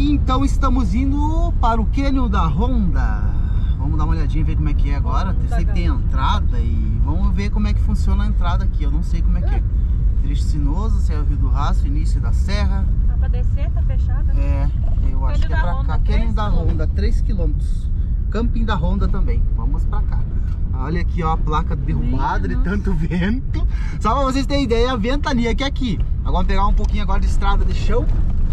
Então estamos indo para o cânion da Honda. Vamos dar uma olhadinha e ver como é que é agora. Sei que tem entrada e vamos ver como é que funciona a entrada aqui. Eu não sei como é que é. Trecho sinuoso, Serra Rio do Rastro, início da serra. Tá pra descer, tá fechada? É, eu acho que é pra cá. Cânion da Honda, 3 km. Camping da Honda também. Vamos pra cá. Olha aqui, ó, a placa derrubada de tanto vento. Só pra vocês terem ideia, a ventania que é aqui. Agora vamos pegar um pouquinho agora de estrada de chão.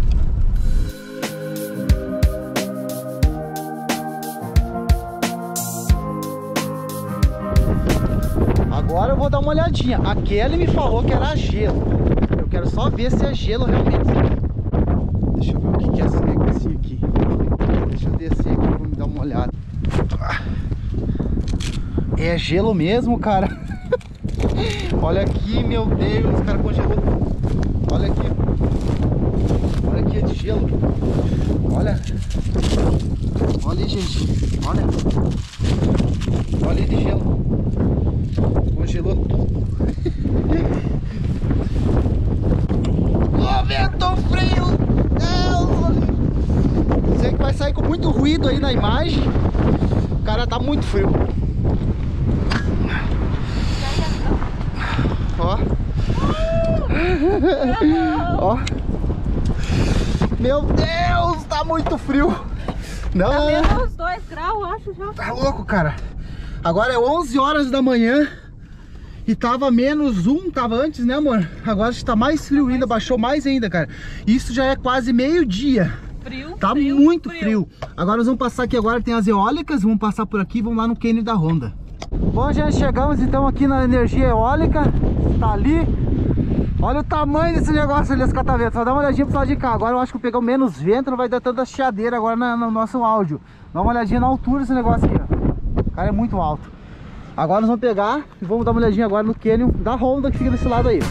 Agora eu vou dar uma olhadinha. A Kelly me falou que era gelo. Eu quero só ver se é gelo realmente. Deixa eu ver o que é esse negocinho aqui. Deixa eu descer aqui pra me dar uma olhada. É gelo mesmo, cara. Olha aqui, meu Deus, o cara congelou. Olha aqui. Olha aqui, é de gelo. Olha. Olha aí, gente. Olha. Olha aí de gelo. Congelou tudo. Ó, vento frio. Deus. Sei que vai sair com muito ruído aí na imagem. O cara tá muito frio. Ó. Ó. Meu Deus, tá muito frio. Não. Tá menos 2 graus, eu acho já. Tá louco, cara. Agora é 11 horas da manhã e tava menos 1, tava antes, né, amor? Agora está mais frio ainda, baixou mais ainda, cara. Isso já é quase meio-dia. Frio, tá frio, muito frio. Agora nós vamos passar aqui agora, tem as eólicas, vamos passar por aqui e vamos lá no cânion da Honda. Bom, gente, chegamos então aqui na energia eólica, tá ali. Olha o tamanho desse negócio ali, esse catavento. Só dá uma olhadinha pro lado de cá. Agora eu acho que eu pegar menos vento, não vai dar tanta chiadeira agora no nosso áudio. Dá uma olhadinha na altura desse negócio aqui, ó. O cara é muito alto. Agora nós vamos pegar e vamos dar uma olhadinha agora no cânion da Honda que fica desse lado aí.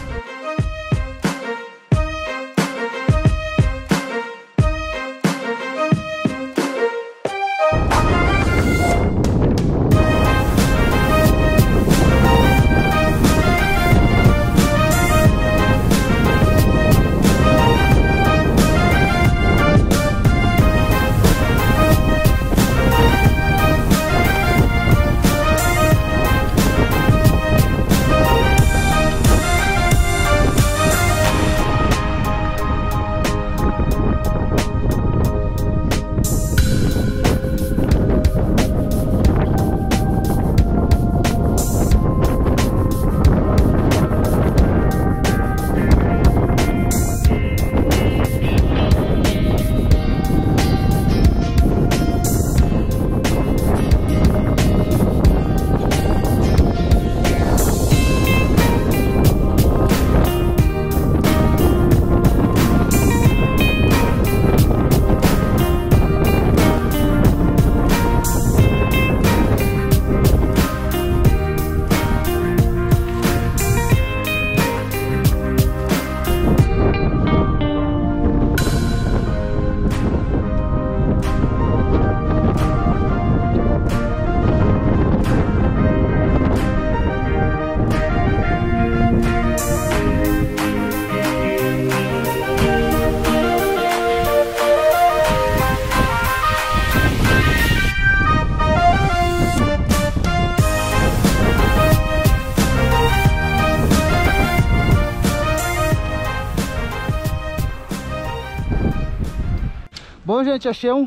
Bom, gente, achei um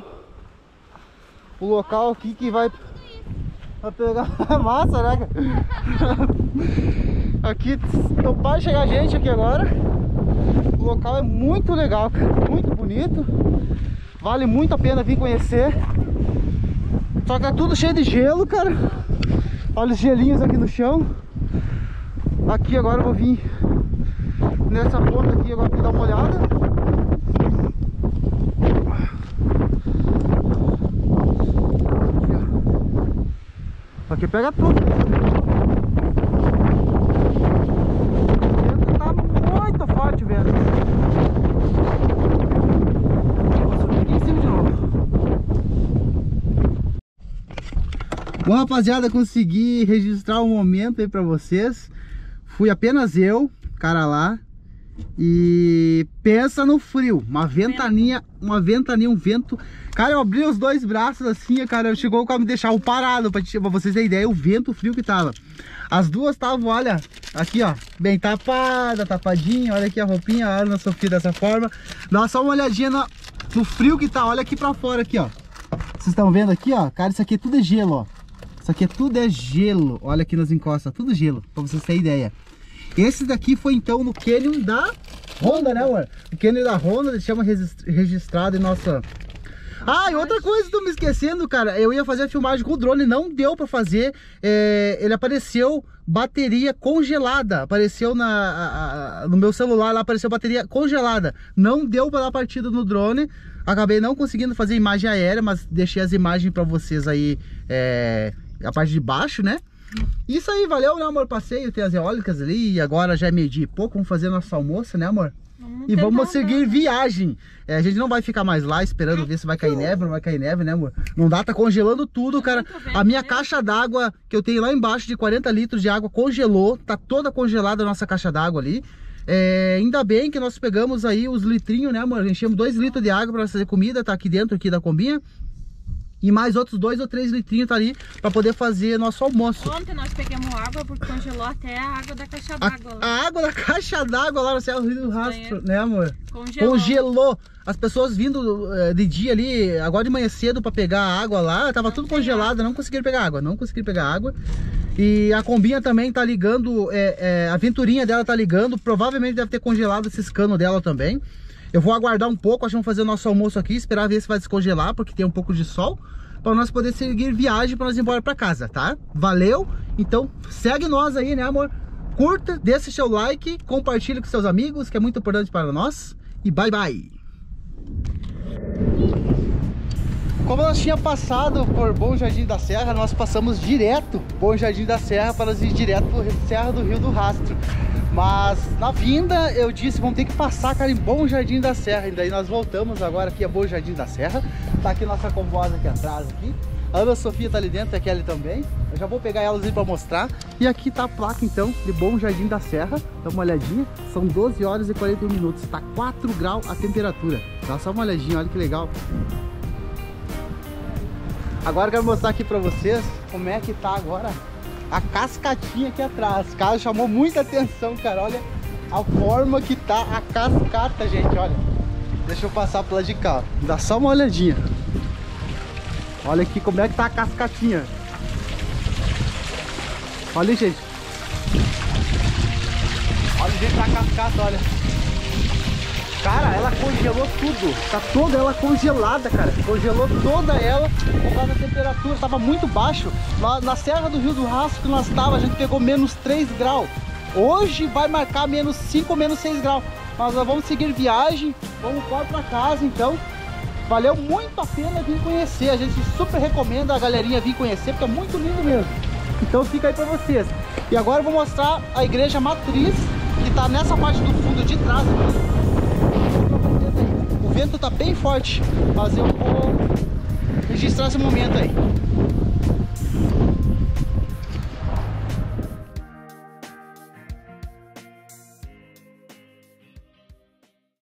local aqui que vai pegar a massa, né? Aqui, então vai chegar gente aqui agora. O local é muito legal, cara, muito bonito. Vale muito a pena vir conhecer. Só que é tudo cheio de gelo, cara. Olha os gelinhos aqui no chão. Aqui agora eu vou vir nessa ponta aqui agora pra dar uma olhada. Aqui pega tudo. O vento tá muito forte, velho. Vou subir aqui em cima de novo. Bom, rapaziada, consegui registrar um momento aí pra vocês. Fui apenas eu, cara lá. E pensa no frio, uma ventania, um vento. Cara, eu abri os dois braços assim, cara, chegou a me deixar parado, pra vocês terem ideia, o vento frio que tava. As duas estavam, olha, aqui ó, bem tapadinha, olha aqui a roupinha, a Ana Sofia dessa forma. Dá só uma olhadinha no frio que tá, olha aqui pra fora aqui ó. Vocês estão vendo aqui ó, cara, isso aqui tudo é gelo ó. Isso aqui tudo é gelo, olha aqui nas encostas, tudo gelo, pra vocês terem ideia. Esse daqui foi então no Canyon da Honda, né amor? O Canyon da Honda, deixamos registrado em nossa... Ah, e outra coisa, tô me esquecendo, cara. Eu ia fazer a filmagem com o drone, não deu pra fazer. Ele apareceu bateria congelada. Apareceu no meu celular, lá apareceu bateria congelada. Não deu pra dar partida no drone. Acabei não conseguindo fazer imagem aérea, mas deixei as imagens pra vocês aí, a parte de baixo, né? Isso aí, valeu, né amor? Passeio, tem as eólicas ali. E agora já é meio-dia e pouco, vamos fazer nosso almoço, né amor? E vamos seguir viagem. A gente não vai ficar mais lá esperando ver se vai cair neve, não vai cair neve, né amor? Não dá, tá congelando tudo, cara. A minha caixa d'água que eu tenho lá embaixo de 40 litros de água congelou. Tá toda congelada a nossa caixa d'água ali. Ainda bem que nós pegamos aí os litrinhos, né amor? Enchemos 2 litros de água pra fazer comida, tá aqui dentro aqui da combinha. E mais outros 2 ou 3 litrinhos tá ali pra poder fazer nosso almoço. Ontem nós pegamos água porque congelou até a água da caixa d'água. A água da caixa d'água lá no Serra do Rio do Rastro, né amor? Congelou. As pessoas vindo de dia ali, agora de manhã cedo pra pegar a água lá, tava tudo congelado, não conseguiram pegar água, E a combinha também tá ligando, a venturinha dela tá ligando, provavelmente deve ter congelado esses canos dela também. Eu vou aguardar um pouco, acho que vamos fazer o nosso almoço aqui, esperar ver se vai descongelar, porque tem um pouco de sol, para nós poder seguir viagem, para nós ir embora para casa, tá? Valeu? Então segue nós aí, né amor? Curta, deixa seu like, compartilha com seus amigos, que é muito importante para nós. E bye bye! Como nós tínhamos passado por Bom Jardim da Serra, nós passamos direto Bom Jardim da Serra para ir direto para Serra do Rio do Rastro. Mas na vinda eu disse, vamos ter que passar, cara, em Bom Jardim da Serra. E daí nós voltamos agora aqui a Bom Jardim da Serra. Tá aqui nossa combosa aqui atrás aqui. A Ana Sofia tá ali dentro, a Kelly também. Eu já vou pegar elas aí pra mostrar. E aqui tá a placa então de Bom Jardim da Serra. Dá uma olhadinha. São 12 horas e 41 minutos. Tá 4 graus a temperatura. Dá só uma olhadinha, olha que legal. Agora eu quero mostrar aqui pra vocês como é que tá agora a cascatinha aqui atrás. Cara, chamou muita atenção, cara. Olha a forma que tá a cascata, gente, olha. Deixa eu passar pro lado de cá. Dá só uma olhadinha. Olha aqui como é que tá a cascatinha. Olha, gente. Olha o jeito que tá a cascata, olha. Cara, ela congelou tudo. Tá toda ela congelada, cara. Congelou toda ela por causa da temperatura. Tava muito baixo. Na Serra do Rio do Rastro que nós tava, a gente pegou menos 3 graus. Hoje vai marcar menos 5, menos 6 graus. Mas nós vamos seguir viagem. Vamos embora pra casa, então. Valeu muito a pena vir conhecer. A gente super recomenda a galerinha vir conhecer, porque é muito lindo mesmo. Então fica aí pra vocês. E agora eu vou mostrar a igreja matriz, que tá nessa parte do fundo de trás aqui. O vento tá bem forte, mas eu vou registrar esse momento aí.